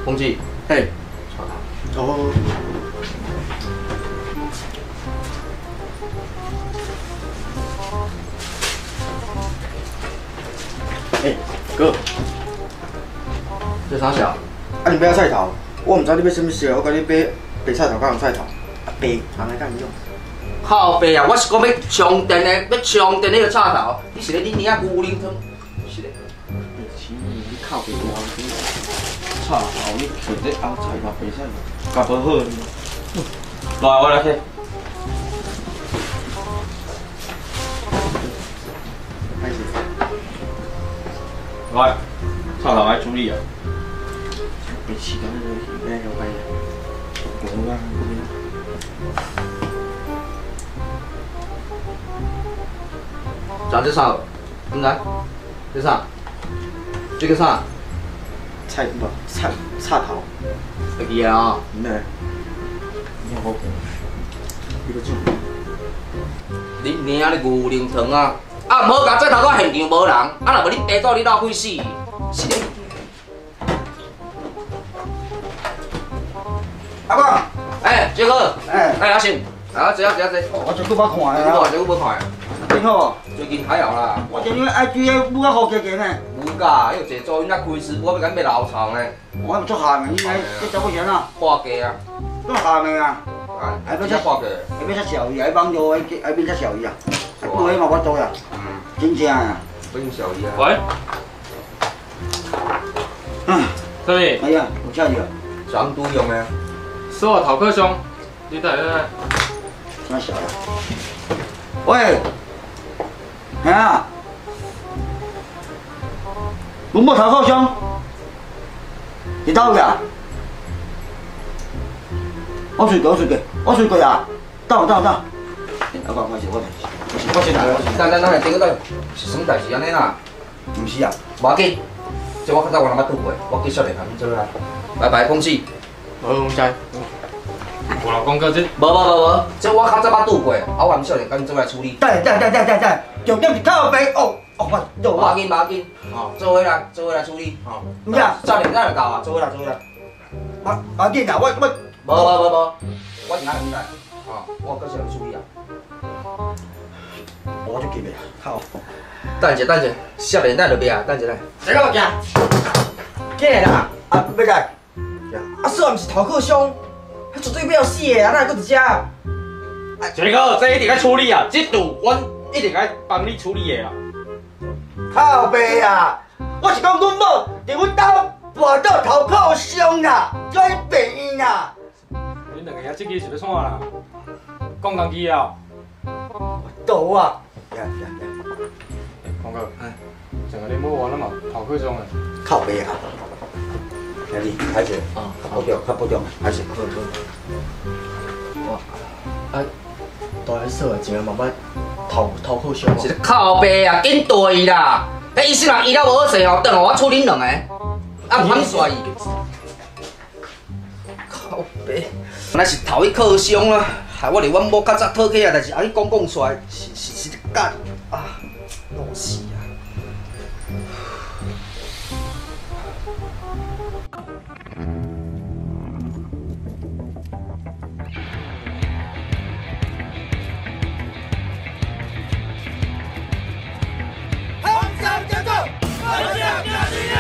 风纪， 嘿， 操他！ 哦。哥， 这啥小？ 啊你买菜头，我唔知你要什么烧，我甲你买白菜头甲红菜头，啊白红的甲伊用。 靠背啊！我是讲要充电的，要充电那个插头，你是咧你娘牛奶汤？是咧。 你靠白我菜头，你摕这红菜头白菜头，甲无好呢。来，我来去。来，菜头爱处理啊。别饲到那个咩个位，我啦。 长这啥？应该这啥？这个啥？ 菜不菜头。 会记啊？ 咩？你好，你个种。 你娘的牛奶汤啊！啊，无甲这头到现场无人，啊，若无你地主你闹鬼死，是咧。 阿公， 哎，杰哥， 哎， 阿信，啊，坐。 我最久捌看的我啊， 这个无看， 真好。 最近还好啦。 我见你 IG 的舞较好加加呢， 有噶，迄个坐做因仔开直播要甲你要流床呢， 我还唔做下面，你查某钱啊？ 花价啊， 做下面啊， 啊， 还要这花价， 还要吃小鱼，还网络还变吃小鱼啊，不会嘛我做呀，真正啊。 不用小姨啊。 喂， 嗯， 这里哎呀，有车去啊， 上都用的。 是我陶克兄，你等等。 真小呀。喂，哎呀，文墨头靠兄，你到呀？我睡过啊，到。我先来， 等，这个等，是什么代志安尼啦？ 唔是啊， 无要紧，这我较早我人捌拄过，我叫少年兄做啦。拜拜，恭喜。 我知。我老公哥这无，这我较早捌拄过，啊，我含少年跟做来处理。 等，重点是靠背哦，我有无要紧，哦，做伙来处理，哦。 唔是啊， 少年仔就到啊，做伙来。 马紧啊，我， 无，我是哪能来？哦，我搁是来处理啊。 我就记袂啊，靠。 等一下，少年仔就别啊，等一下。 这个行，过啦，啊，要来。啊，说毋是头壳伤，迄绝对要死的啊，哪会搁一只？ 杰哥，这一定要处理啊！这赌我一定要帮你处理的啦。 靠背啊！我是讲阮某伫阮兜跋倒头壳伤啦，叫伊病院啦。 你两个遐这个是要创啦？讲公机啊！ 倒啊！ 光哥，整个你冇玩那么陶克兄的。 靠背啊！兄弟，还是啊， 较保重，还是。 我，啊， 大海说的，真个慢慢头壳伤啊。 是靠背啊，紧对啦！迄医生若医了无好势哦，等下我处恁两个，啊，唔通煞伊。靠背，那是头一靠伤啊，害我连阮某较早讨起啊，但是安尼讲出来，是干啊，闹死啊！ 红上加重，二向加力。